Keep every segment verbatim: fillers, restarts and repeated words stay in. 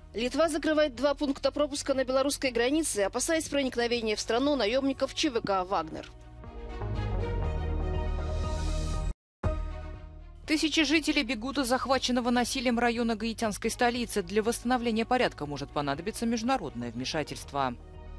Литва закрывает два пункта пропуска на белорусской границе, опасаясь проникновения в страну наемников ЧВК «Вагнер». Тысячи жителей бегут из захваченного насилием района гаитянской столицы. Для восстановления порядка может понадобиться международное вмешательство.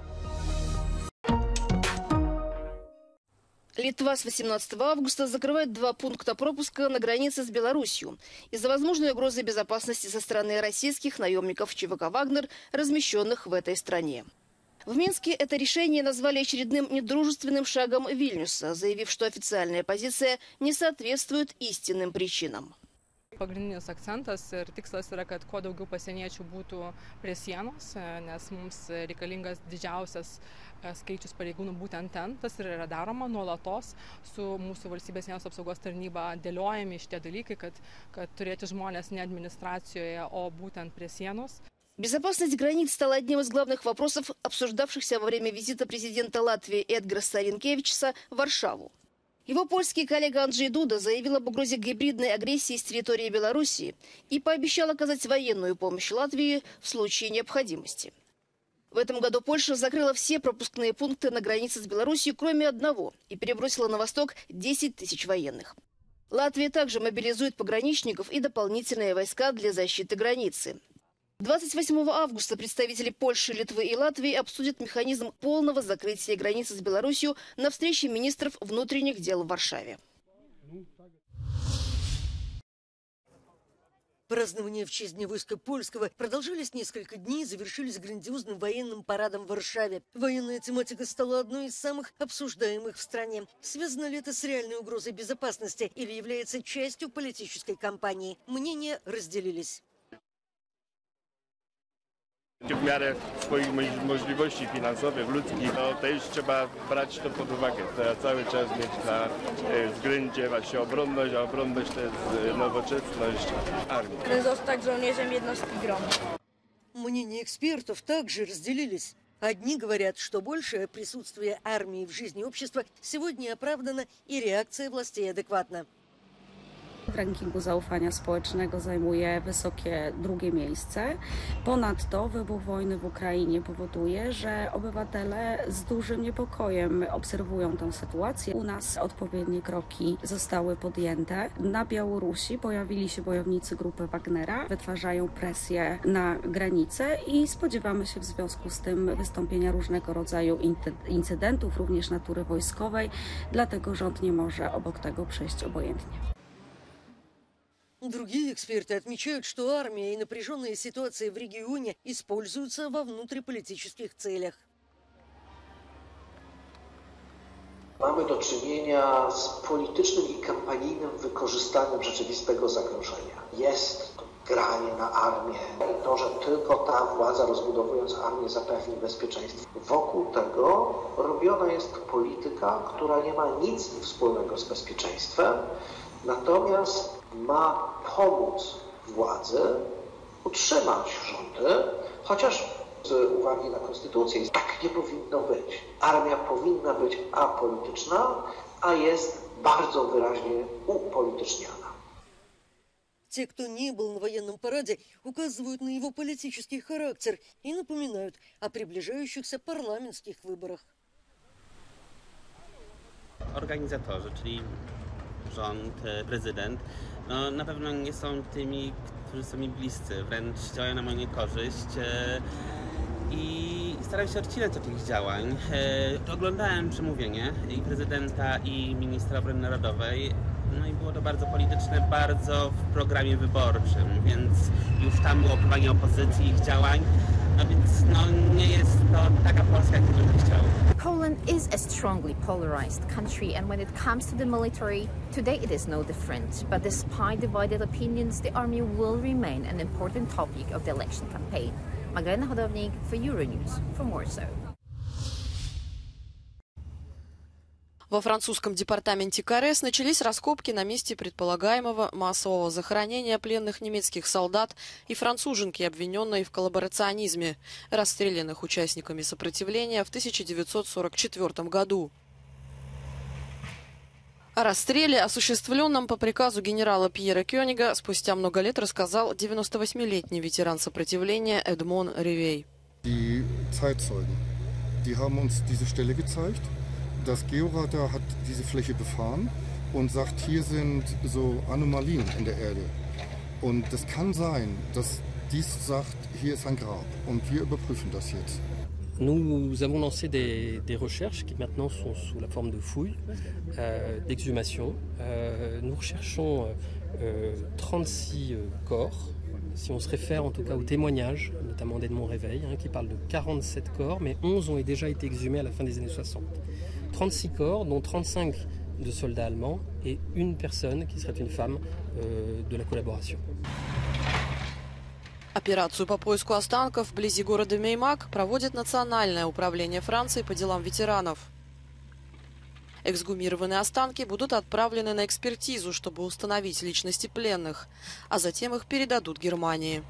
Литва с восемнадцатого августа закрывает два пункта пропуска на границе с Беларусью из-за возможной угрозы безопасности со стороны российских наемников ЧВК «Вагнер», размещенных в этой стране. В Минске это решение назвали очередным недружественным шагом Вильнюса, заявив, что официальная позиция не соответствует истинным причинам. Pagrindinis akcentas ir tikslas yra, kad kuo daugiau pasieniečių būtų prie sienos, nes mums reikalingas didžiausias skaičius pareigūnų būtent ten. Tas ir yra daroma nuolatos su mūsų valstybės sienos apsaugos tarnyba dėliojami šitie dalykai, kad, kad turėti žmonės ne administracijoje, o būtent prie sienos. Безопасность границ стала одним из главных вопросов, обсуждавшихся во время визита президента Латвии Эдгара Ринкевичуса в Варшаву. Его польский коллега Анджей Дуда заявил об угрозе гибридной агрессии с территории Белоруссии и пообещал оказать военную помощь Латвии в случае необходимости. В этом году Польша закрыла все пропускные пункты на границе с Белоруссией, кроме одного, и перебросила на восток десять тысяч военных. Латвия также мобилизует пограничников и дополнительные войска для защиты границы. двадцать восьмого августа представители Польши, Литвы и Латвии обсудят механизм полного закрытия границы с Беларусью на встрече министров внутренних дел в Варшаве. Празднования в честь Дня войска польского продолжались несколько дней и завершились грандиозным военным парадом в Варшаве. Военная тематика стала одной из самых обсуждаемых в стране. Связано ли это с реальной угрозой безопасности или является частью политической кампании? Мнения разделились. W miarę swoich możliwości finansowych, ludzkich, no też trzeba brać to pod uwagę. Trzeba cały czas mieć na względzie właśnie obronność, a obronność to jest nowoczesność armii. Zostać żołnierzem jednostki GROM. Мнения экспертов также разделились. Одни говорят, что большее присутствие армии в жизни общества сегодня оправдано и реакция властей адекватна. W rankingu zaufania społecznego zajmuje wysokie drugie miejsce. Ponadto wybuch wojny w Ukrainie powoduje, że obywatele z dużym niepokojem obserwują tę sytuację. U nas odpowiednie kroki zostały podjęte. Na Białorusi pojawili się bojownicy grupy Wagnera, wytwarzają presję na granicę i spodziewamy się w związku z tym wystąpienia różnego rodzaju incydentów, również natury wojskowej, dlatego rząd nie może obok tego przejść obojętnie. Другие эксперты отмечают, что армия и напряженная ситуация в регионе используются во внутриполитических целях. Mamy do czynienia z politycznym i kampanijnym wykorzystaniem rzeczywistego zagrożenia. Jest to granie na armię i to, że tylko ta władza, rozbudowując armię, zapewni bezpieczeństwo. Wokół tego robiona jest polityka, która nie ma nic wspólnego z bezpieczeństwem, natomiast ma pomóc władzy utrzymać rządy, chociaż z uwagi na konstytucję tak nie powinno być. Armia powinna być apolityczna, a jest bardzo wyraźnie upolityczniana. Те, кто не был на военном параде, указывают на его политический характер и напоминают о приближающихся парламентских wybорach. Organizatorzy, czyli rząd, prezydent, no na pewno nie są tymi, którzy są mi bliscy, wręcz działają na moją niekorzyść i staram się odcinać od tych działań. Oglądałem przemówienie i prezydenta, i ministra obrony narodowej, no i było to bardzo polityczne, bardzo w programie wyborczym, więc już tam było opływanie opozycji, ich działań, no więc no, nie jest to taka Polska, jak bym chciał. Poland is a strongly polarized country, and when it comes to the military, today it is no different. But despite divided opinions, the army will remain an important topic of the election campaign. Magdalena Hodownik for Euronews from Warsaw. Во французском департаменте Карес начались раскопки на месте предполагаемого массового захоронения пленных немецких солдат и француженки, обвиненной в коллаборационизме, расстрелянных участниками сопротивления в тысяча девятьсот сорок четвёртом году. О расстреле, осуществленном по приказу генерала Пьера Кёнига, спустя много лет рассказал девяносто восьмилетний ветеран сопротивления Эдмон Ривей. Die Zeitzeugen, die haben uns diese Stelle gezeigt. Das Georadar hat diese Fläche befahren und sagt, hier sind so Anomalien in der Erde. Und es kann sein, dass dies sagt, hier ist ein Grab. Und wir überprüfen das jetzt. Nous avons lancé des, des recherches qui maintenant sont sous la forme de fouilles, euh, d'exhumation. Euh, nous recherchons euh, trente-six corps. Si on se réfère en tout cas aux témoignages, notamment d'Edmond Réveil, hein, qui parle de quarante-sept corps, mais onze ont déjà été exhumés à la fin des années soixante. trente-six corps, dont trente-cinq de soldats allemands et une personne qui serait une femme euh, de la collaboration. Операцию по поиску останков вблизи города Меймак проводит Национальное управление Франции по делам ветеранов. Эксгумированные останки будут отправлены на экспертизу, чтобы установить личности пленных, а затем их передадут Германии.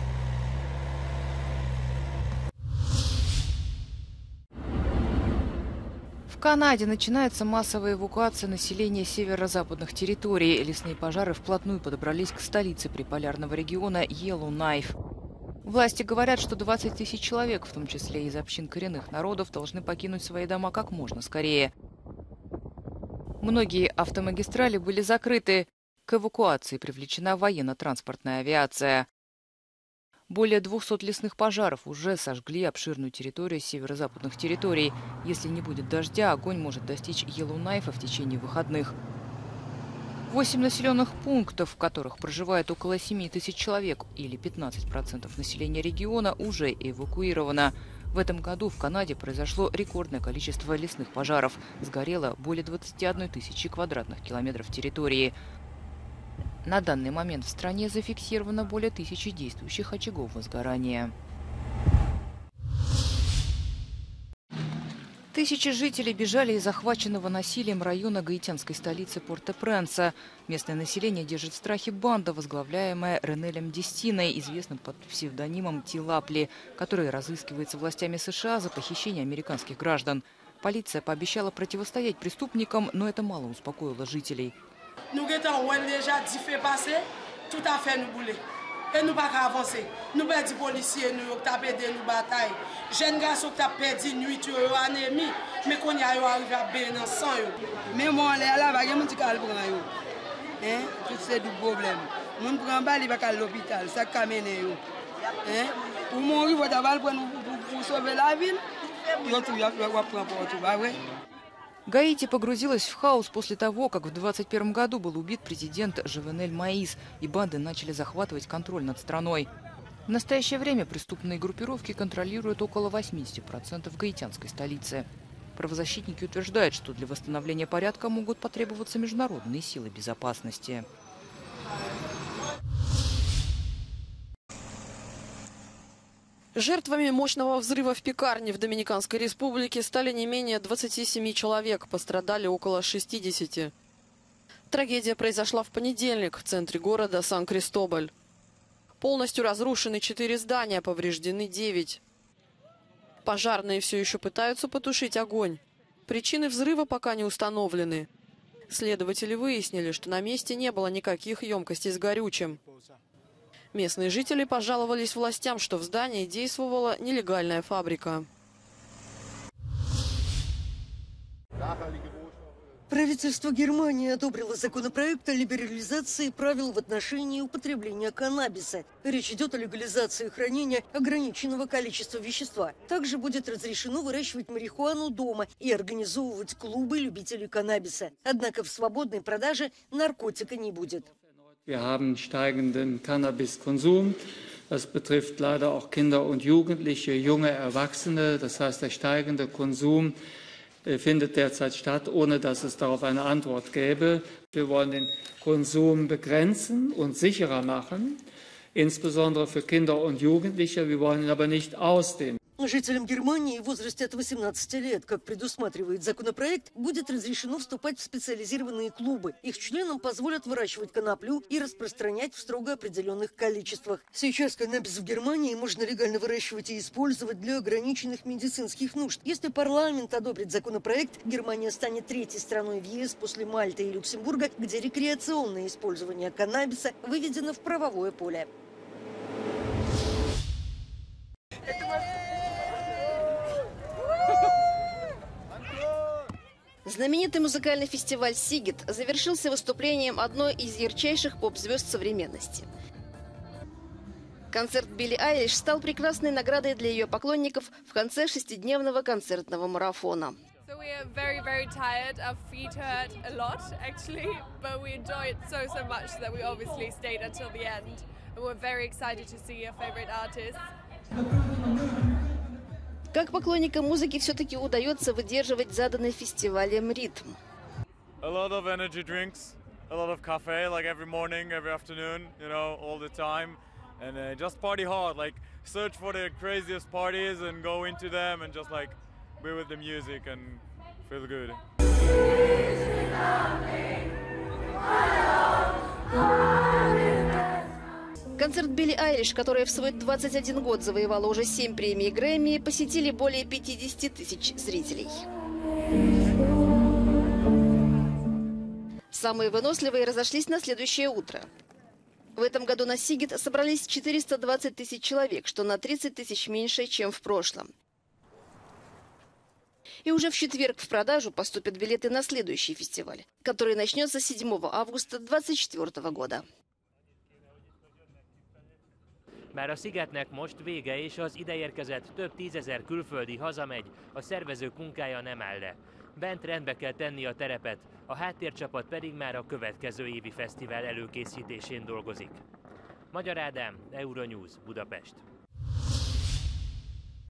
В Канаде начинается массовая эвакуация населения северо-западных территорий. Лесные пожары вплотную подобрались к столице приполярного региона Йеллоунайф. Власти говорят, что двадцать тысяч человек, в том числе из общин коренных народов, должны покинуть свои дома как можно скорее. Многие автомагистрали были закрыты. К эвакуации привлечена военно-транспортная авиация. Более двухсот лесных пожаров уже сожгли обширную территорию северо-западных территорий. Если не будет дождя, огонь может достичь Йеллоунайфа в течение выходных. Восемь населенных пунктов, в которых проживает около семи тысяч человек, или пятнадцать процентов населения региона, уже эвакуировано. В этом году в Канаде произошло рекордное количество лесных пожаров. Сгорело более двадцати одной тысячи квадратных километров территории. На данный момент в стране зафиксировано более тысячи действующих очагов возгорания. Тысячи жителей бежали из захваченного насилием района гаитянской столицы Порт-о-Пренса. Местное население держит в страхе банда, возглавляемая Ренелем Дестиной, известным под псевдонимом Ти Лапли, который разыскивается властями США за похищение американских граждан. Полиция пообещала противостоять преступникам, но это мало успокоило жителей. Nous avons déjà dix faits passés, tout à fait nous bouler. Et nous pas avancer. Nous pas des policiers, nous qui perdu nous bataille. Jeunes garçons qui perdu nuit, tu as ennemi, mais qu'on y arrive à bien dans sang yo. Mais moi là là, va y mon petit cal prend yo. Hein, tout c'est du problème. Mon prend balle, il va à l'hôpital, ça camene yo. Hein, pour mourir, va d'abord pour sauver la ville. Yo tout y a prendre pour tout, bah ouais. Гаити погрузилась в хаос после того, как в двадцать первом году был убит президент Жовенель Моис, и банды начали захватывать контроль над страной. В настоящее время преступные группировки контролируют около восьмидесяти процентов гаитянской столицы. Правозащитники утверждают, что для восстановления порядка могут потребоваться международные силы безопасности. Жертвами мощного взрыва в пекарне в Доминиканской республике стали не менее двадцати семи человек, пострадали около шестидесяти. Трагедия произошла в понедельник в центре города Сан-Кристобаль. Полностью разрушены четыре здания, повреждены девять. Пожарные все еще пытаются потушить огонь. Причины взрыва пока не установлены. Следователи выяснили, что на месте не было никаких емкостей с горючим. Местные жители пожаловались властям, что в здании действовала нелегальная фабрика. Правительство Германии одобрило законопроект о либерализации правил в отношении употребления каннабиса. Речь идет о легализации хранения ограниченного количества вещества. Также будет разрешено выращивать марихуану дома и организовывать клубы любителей каннабиса. Однако в свободной продаже наркотика не будет. Wir haben steigenden Cannabiskonsum. Das betrifft leider auch Kinder und Jugendliche, junge Erwachsene. Das heißt, der steigende Konsum findet derzeit statt, ohne dass es darauf eine Antwort gäbe. Wir wollen den Konsum begrenzen und sicherer machen, insbesondere für Kinder und Jugendliche. Wir wollen ihn aber nicht ausdehnen. Жителям Германии в возрасте от восемнадцати лет, как предусматривает законопроект, будет разрешено вступать в специализированные клубы. Их членам позволят выращивать коноплю и распространять в строго определенных количествах. Сейчас каннабис в Германии можно легально выращивать и использовать для ограниченных медицинских нужд. Если парламент одобрит законопроект, Германия станет третьей страной в ЕС после Мальты и Люксембурга, где рекреационное использование каннабиса выведено в правовое поле. Знаменитый музыкальный фестиваль «Сигет» завершился выступлением одной из ярчайших поп-звезд современности. Концерт Билли Айлиш стал прекрасной наградой для ее поклонников в конце шестидневного концертного марафона. So we are very, very tired. Our feet hurt a lot, actually, but we enjoy it so, so much that we obviously stayed until the end. And we're very excited to see your favorite artists. Как поклонникам музыки все-таки удается выдерживать заданный фестивалем ритм? A lot of energy drinks, a lot of cafe, like every morning, every afternoon, you know, all the time. And uh, just party hard, like search for the craziest parties and go into them and just like be with the music and feel good. Концерт Билли Айлиш, которая в свой двадцать один год завоевала уже семь премий Грэмми, посетили более пятидесяти тысяч зрителей. Самые выносливые разошлись на следующее утро. В этом году на Сигет собрались четыреста двадцать тысяч человек, что на тридцать тысяч меньше, чем в прошлом. И уже в четверг в продажу поступят билеты на следующий фестиваль, который начнется седьмого августа две тысячи двадцать четвёртого года. Már a Szigetnek most vége, és az ideérkezett több tízezer külföldi hazamegy, a szervezők munkája nem áll le. Bent rendbe kell tenni a terepet, a háttércsapat pedig már a következő évi fesztivál előkészítésén dolgozik. Magyar Ádám, Euronews, Budapest.